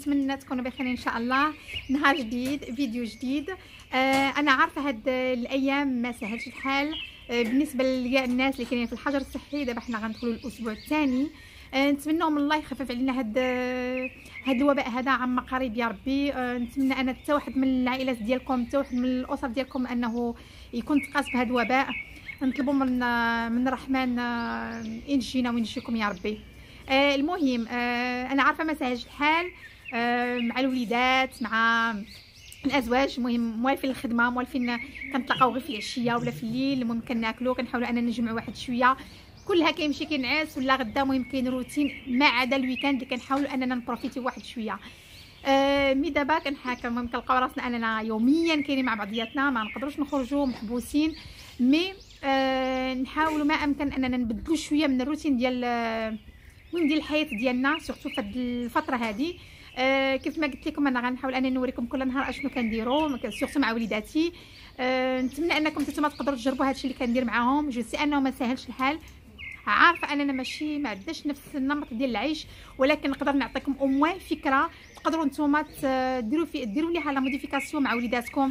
ونتمنى تكونوا بخير ان شاء الله. نهار جديد، فيديو جديد. انا عارفه هاد الايام ما سهلش الحال بالنسبه للناس اللي كاينين في الحجر الصحي. دابا حنا غندخلوا الاسبوع الثاني. نتمنى من الله يخفف علينا هاد الوباء هذا عما قريب يا ربي. نتمنى ان حتى واحد من العائلات ديالكم، حتى واحد من الاسر ديالكم انه يكون تقاس بهذا الوباء. نطلبوا من الرحمن ينجينا وينجيكم يا ربي. المهم انا عارفه ما سهلش الحال مع الوليدات، مع الازواج. المهم موالفين الخدمه، موالفين كنتلاقاو غير في العشيه ولا في الليل. المهم كناكلوا، كنحاولوا اننا نجمعوا واحد شويه، كلها كيمشي كينعس ولا غدا. المهم كاين روتين ما عدا الويكاند اللي كنحاولوا اننا نبروفيتي واحد شويه. مي دابا كنحاكم، المهم كنلقاو راسنا اننا يوميا كاينين مع بعضياتنا، ما نقدروش نخرجوا محبوسين. مي نحاولوا ما امكن اننا نبدلوا شويه من الروتين ديال الحياه ديالنا، سورتو في هذه الفتره هذه. كيف ما قلت لكم انا غنحاول انني نوريكم كل نهار اشنو كنديروا، سورتو مع وليداتي. نتمنى انكم نتوما تقدروا تجربوا هادشي اللي كندير معاهم. جو سي انه ما ساهلش الحال، عارفه اننا ماشي ما عندناش نفس النمط ديال العيش، ولكن نقدر نعطيكم اوموان فكره تقدروا نتوما ديروا ليها لا موديفيكاسيون مع وليداتكم.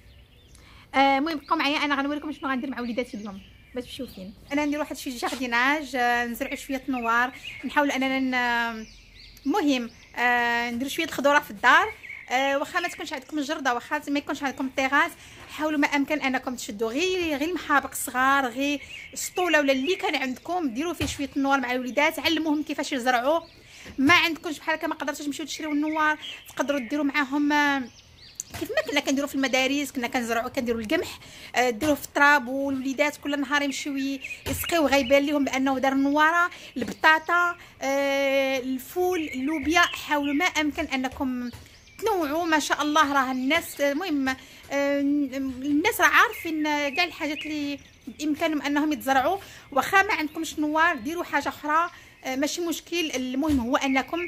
المهم بقاو معايا، انا غنوريكم شنو غندير مع وليداتي اليوم باش تمشيو فين. انا ندير واحد شي جارديناج، نزرعوا شويه نوار، نحاول اننا المهم نديروا شويه الخضره في الدار. واخا ما تكونش عندكم الجرده، واخا ما يكونش عندكم الطيغاس، حاولوا ما امكن انكم تشدوا غير المحابق الصغار، غير السطوله ولا اللي كان عندكم، ديروا فيه شويه النوار مع الوليدات، علموهم كيفاش يزرعوا. ما عندكمش بحال هكا ما قدرتوش تمشيو تشريو النوار، تقدروا ديروا معاهم كيف ما كنا كنديروا في المدارس. كنا كنزرعوا، كنديروا القمح ديروه في التراب، والوليدات كل نهار يمشيو يسقيو، غيبان لهم بانه دار النواره. البطاطا، الفول، اللوبيا، حاولوا ما امكن انكم تنوعوا. ما شاء الله راه الناس، المهم الناس راه عارفين كاع الحاجات اللي بامكانهم انهم يتزرعوا. واخا ما عندكمش نوار ديروا حاجه اخرى، ماشي مشكل. المهم هو انكم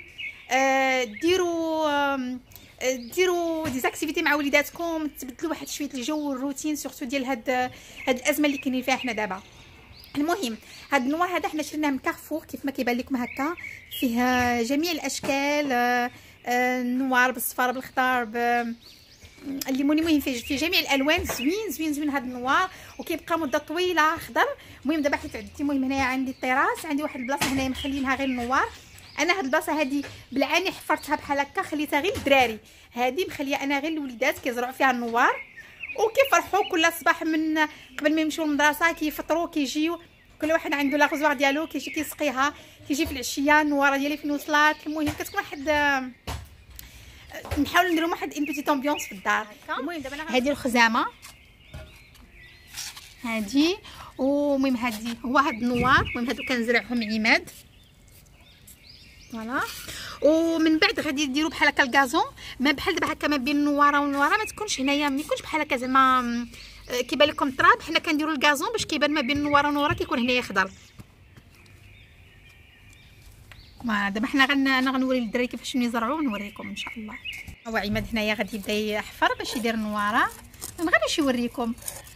ديروا ديزاكتيفيتي مع وليداتكم، تبدلوا واحد شويه الجو والروتين، سورتو ديال هاد الازمه اللي كاينين فيها حنا دابا. المهم هاد النوار هذا حنا شريناه من كارفور، كيف ما كيبان لكم هكا، فيه جميع الاشكال، النوار بالصفار بالخضر الليموني، المهم في جميع الالوان. زوين هاد النوار، وكيبقى مده طويله خضر. المهم دابا حيت عندي، المهم هنايا عندي الطراس، عندي واحد البلاصه هنايا مخلينها غير النوار. انا هاد البلاصه هادي بالعاني حفرتها بحال هكا، خليتها غير الدراري. هادي مخليه انا غير الوليدات كيزرعوا فيها النوار، وكيفرحوا كل صباح من قبل ما يمشيو للمدرسه، كيفطروا كيجيو كل واحد عنده لاغزوار ديالو، كيجي كيسقيها، كيجي في العشيه النواره ديالي فين وصلات. المهم كتكون واحد، نحاول نديروا واحد ان بيتيت امبيونس في الدار. المهم دابا هادي الخزامه هادي، ومهم هادي هو هاد النوار. المهم هادو كنزرعهم عماد، فوالا. ومن بعد غادي ديروا بحال هكا الكازون، ما بحال دابا هكا ما بين النواره والنواره، ما تكونش هنايا، ما يكونش بحال هكا زعما كيبان لكم التراب. حنا كنديروا الكازون باش كيبان ما بين النواره والنواره كيكون هنايا خضر. دابا حنا انا غنوري للدراري كيفاش يزرعوا ونوريكم ان شاء الله. هو عماد هنايا غادي يبدا يحفر باش يدير النواره. المهم غير باش يوريكم.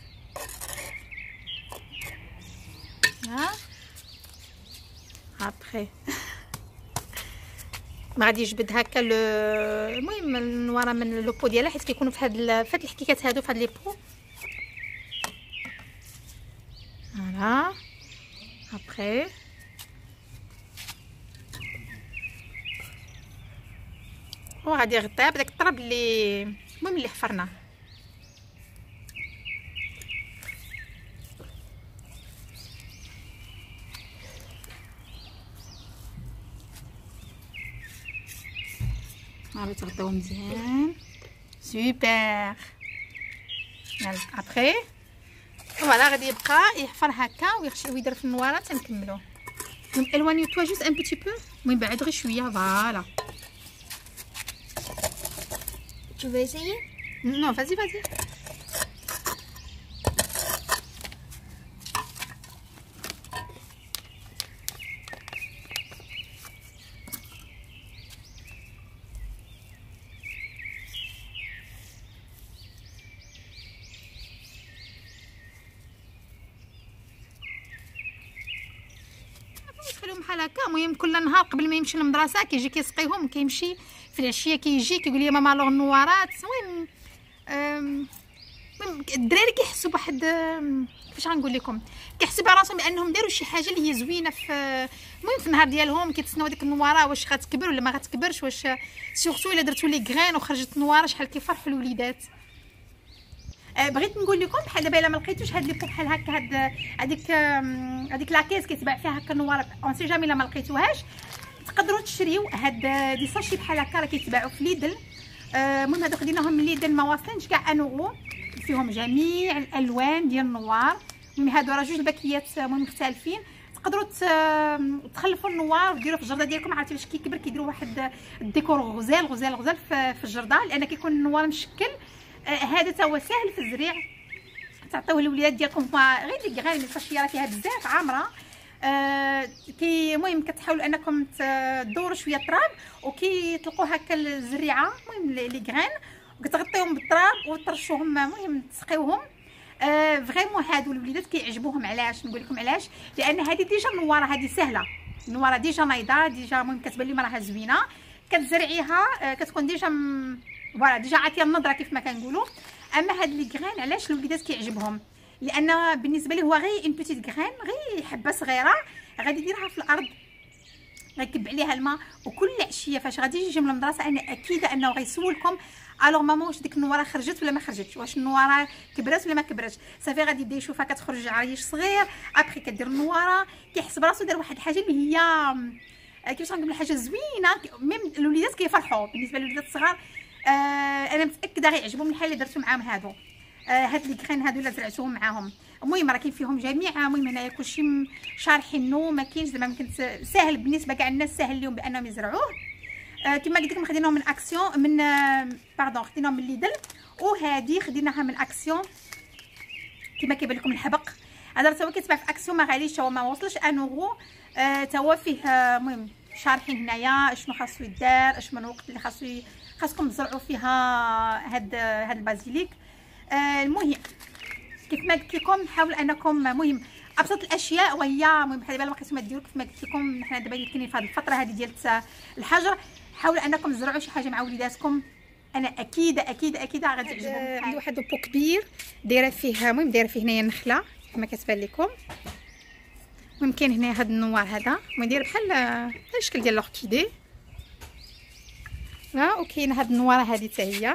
ابخي ما غادي يجبد هكا المهم النواره من لوبو ديالها، حيت كيكونوا في هاد الحكيكات هادو، في هاد لي بو. فوالا ابخي وغادي يغطيها بداك التراب اللي المهم اللي حفرناه. غادي تغطيوه مزيان. سوبر. يلا ابخي فوالا غادي يبقى يحفر هكا ويدير في النواره تنكملوا. المهم الوانيو توا جوست ان بيتي بو، المهم بعد غير شويه. فوالا Tu veux essayer? Non, vas-y. تخليهم بحال هكا. المهم كل نهار قبل ما يمشي للمدرسه كيجي كيسقيهم، كيمشي في العشيه كيجي كيقول لي ماما لو النوارات. المهم الدراري كيحسوا بواحد كيفاش غنقول لكم، كيحسوا براسهم بانهم داروا شي حاجه اللي هي زوينه في المهم في النهار ديالهم. كيتسناو ديك النواره واش غتكبر ولا ما غتكبرش، واش سورتو الا درتو لي غرين وخرجت نواره شحال كيفرحوا الوليدات. بغيت نقول لكم بحال دابا الا ما لقيتوش هاد لي بو بحال هكا هذيك لاكيس كيتباع فيها هكا النواره اون سي جامي الا ما لقيتوهاش تقدروا تشريو هاد دي ساشي بحال هكا راه كيتباعوا في ليدل. المهم هادو خديناهم من ليدل ما واصلينش كاع انورو، فيهم جميع الالوان ديال النوار. المهم هادو راه جوج الباكيات المهم مختلفين، تقدروا تخلفوا النوار وديروه في الجرده ديالكم. عرفتي باش كيكبر كيديروا واحد الديكور غزال في الجرده، لان كيكون النوار مشكل. هذا تا هو ساهل في الزريع، تعطيوه للوليدات ديالكم غير ديك غير الفاشيه راه فيها بزاف عامره. المهم كتحاولوا انكم تدوروا شويه التراب وكيطلقوا هكا الزريعه المهم لي غرين وكتغطيوهم بالتراب وترشوهم المهم تسقيوهم. فريمون هادو الوليدات كيعجبوهم. علاش نقول لكم علاش؟ لان هذه ديجا النواره هذه سهله، النواره ديجا نايضه ديجا المهم كتبان لي راها زوينه، كتزرعيها كتكون ديجا فوالا ديجا عاطيه النضره كيف ما كنقولوا. اما هاد لي غرين علاش الوليدات كيعجبهم؟ لان بالنسبه ليه هو غير ان بوتيت غرين، غير حبه صغيره غادي يديرها في الارض، غيكب عليها الماء، وكل عشيه فاش غادي يجي من المدرسه انا اكيده انه غيسولكم الوغ ماما واش ديك النواره خرجت ولا ما خرجتش، واش النواره كبرات ولا ما كبرتش. صافي غادي يبدا يشوفها كتخرج عريش صغير، ابخي كدير النواره كيحس براسو دار واحد الحاجه اللي هي كيفاش غنقول حاجه زوينه. ميم الوليدات كيفرحوا بالنسبه للوليدات الصغار. انا متاكده غيعجبهم الحال اللي درتو معاهم هادو هاد لي كرين هادو اللي زرعتوهم معاهم. المهم راه كاين فيهم جميع. المهم هنايا كلشي شارحينو، ما كاينش زعما ممكن ساهل بالنسبه كاع الناس ساهل لهم بانهم يزرعوه. كما قلت لكم خديناهم من اكسيون من خديناهم من ليدل، وهذه خديناها من اكسيون كما كيبان لكم الحبق. هذا تا هو كيتباع في اكسيون ما غاليش، هو ما وصلش انورو. تا هو فيه المهم شارحين هنايا شنو خاصو يدار، اش من وقت اللي خاصكم تزرعوا فيها هاد البازيليك. المهم كيف ما قلت لكم حاولوا انكم المهم ابسط الاشياء، وهي المهم بحال دابا ما بقيتو ما ديروا كيف ما قلت لكم حنا دابا كاينين في هذه الفتره هذه ديال الحجر. حاولوا انكم تزرعوا شي حاجه مع وليداتكم، انا اكيده غادي تعجبهم. عندي واحد البو كبير دايره فيه المهم دايره فيه هنايا النخله كما كتبان لكم. المهم كاين هنا هذا النوار هذا داير بحال الشكل ديال لوركيدي وكاين هاد النواره هذه حتى هي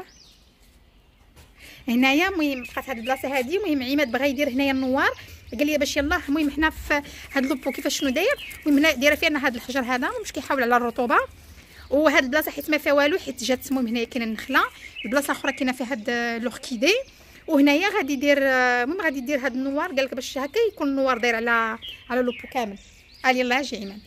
هنايا. المهم بقات هاد البلاصه هذه. المهم عماد بغى يدير هنايا النوار، قال لي باش يلاه. المهم حنا في هاد لوبو كيفاش شنو داير، المهم دايره فينا هاد الحجر هذا باش كيحاول على الرطوبه. وهاد البلاصه حيت ما فيها والو، حيت جات المهم هنايا كاينه النخله، البلاصه الاخرى كاينه فيها هاد لوركيدي. وهنايا غادي يدير المهم غادي يدير هاد النوار، قال لك باش هكا يكون النوار داير على لوبو كامل. قال يلاه اجي عماد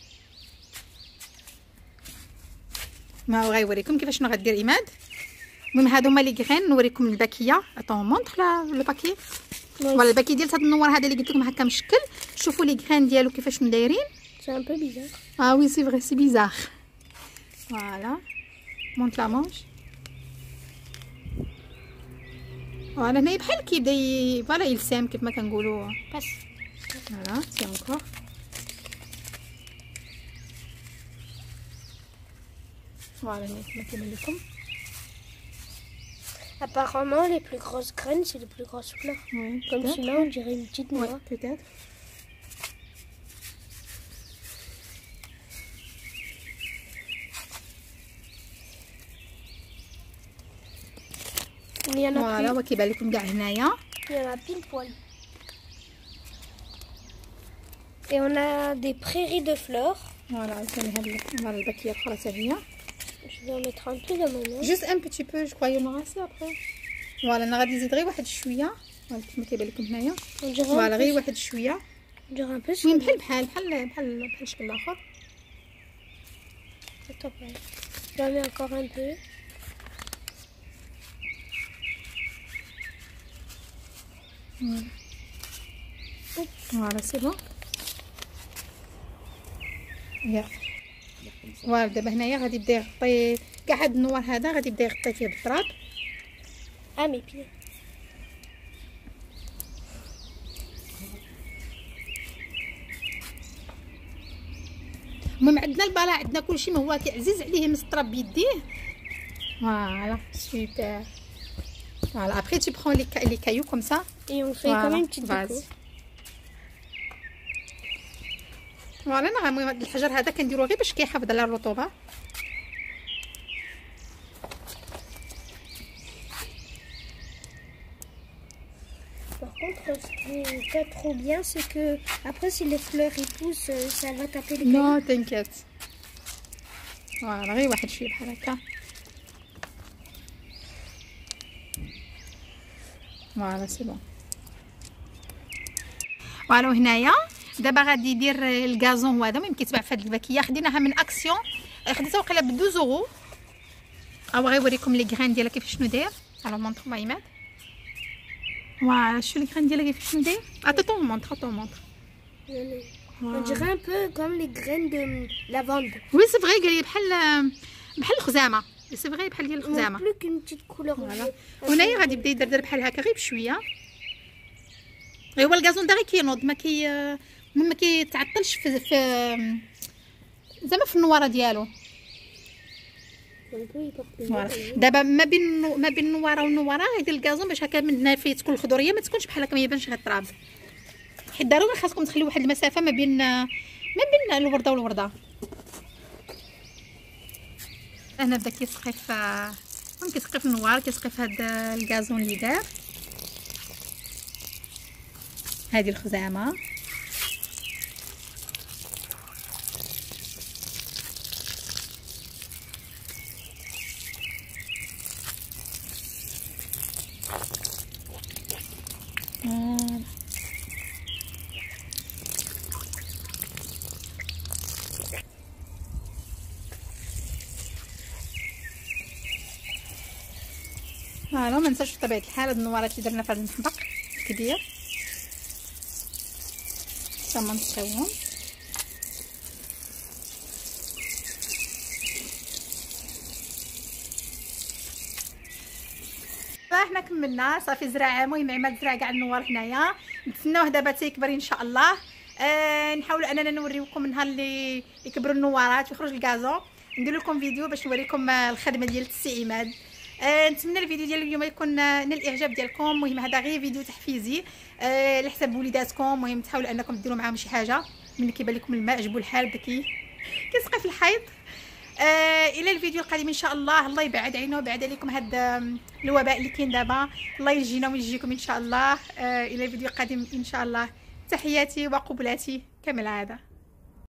ما غيوريكم كيفاش شنو غدير عماد. المهم هادو هما لي غرين. نوريكم الباكيه. اتون مونطخ لو باكي ولا الباكي ديال هاد النوار هذا اللي قلت لكم هكا مشكل. شوفوا لي غرين ديالو كيفاش دايرين. سي ان بو بيزار. وي سي فري سي بيزار. فوالا مونط لا مونش. فوالا هنايا بحال كيبدا فوالا يلسام كيف ما كنقولوا. بس فوالا سي انكور. فوالا هنايا كما كيبان لكم. Apparemment, les plus grosses graines, c'est les plus grosses fleurs. Oui, comme celui-là, on dirait une petite noix. Oui, peut-être. Il y en a voilà, plus. وكيبان لكم كاع هنايا. Il y en a pile poil. Et on a des prairies de fleurs. فوالا ثاني هاد الباكيه الاخرى حتى هي. Je vais en mettre un peu dans mon main. Juste un petit peu, je crois, il y en aura assez après. Voilà, انا غادي نزيد غير واحد شويه. فوالا كما كيبان لكم هنايا. فوالا غير واحد شويه. On dirait un peu. المهم بحال الشكل الاخر. J'en mets encore un peu. Voilà, c'est bon. يا فوالا دابا هنايا غادي يبدا يغطي كاع هاد النوار هذا، غادي يبدا يغطي فيه بالتراب. mes pieds. المهم عندنا البلا، عندنا كلشي، ما هو كيعزيز عليه يمس التراب بيديه. Voilà, super. Voilà, après tu prends les cailloux comme ça. Et on fait comme une petite déco. فوالا المهم هاد الحجر هذا كنديروه غير باش كيحافظ على الرطوبه. Par contre, ce qui est pas trop bien, c'est que après, si les fleurs y poussent, ça va taper les cailloux. نو تنكت. فوالا غير واحد شويه بحال هكا. فوالا سي بون. فوالا وهنايا دابا غادي يدير الكازون هو هذا المهم كيتباع في هاد الباكيه خديناها من اكسيون خديتها وقيله ب 12 اورو. او غيوريكم لي غران ديالها كيفاش شنو داير. الو مونطرو ايماد. Voilà, je suis le grain de la fille. Attends, on montre. On dirait un peu comme les graines de lavande. Oui, c'est vrai, il y a بحال الخزامه. C'est vrai بحال ديال الخزامه. Plus qu'une petite couleur. هنايا غادي يبدا يدردر بحال هكا غير بشويه. هو الكازون دا غير كينوض ما كيتعطلش في زعما في النواره ديالو. فوالا دابا ما بين النواره والنواره غيدير الكازون باش هكا من هنا فيه تكون الخضوريه ما تكونش بحال هكا ما يبانش غير التراب. حيت ضروري خاصكم تخليو واحد المسافه ما بين الورده والورده. هنا بدا كيسقي في النوار كيسقي في هذا الكازون اللي دار. هذه الخزامه فوالا ما ننساوش بطبيعه الحال هاد النوارات اللي درنا في هذا المحبق كبير حتى ما نسقيوهم. حنا كملنا صافي زرع المهم عماد زرع كاع النوار هنايا نتسناوه دابا تيكبر ان شاء الله. نحاولوا اننا نوريوكم نهار اللي يكبروا النوارات ويخرج الكازون ندير لكم فيديو باش نوريكم الخدمه ديال السي عماد. نتمنى الفيديو ديال اليوم يكون نال الاعجاب ديالكم. المهم هذا غير فيديو تحفيزي على حساب وليداتكم. المهم تحاولوا انكم ديروا معاهم شي حاجه ملي كيبان لكم الماء جبوا الحال بدا كيسقي في الحيط. الى الفيديو القادم ان شاء الله. الله يبعد عينه ويبعد عليكم هذا الوباء اللي كاين دابا. الله يجينا ويجيكم ان شاء الله. الى الفيديو القادم ان شاء الله. تحياتي وقبلاتي كما العاده.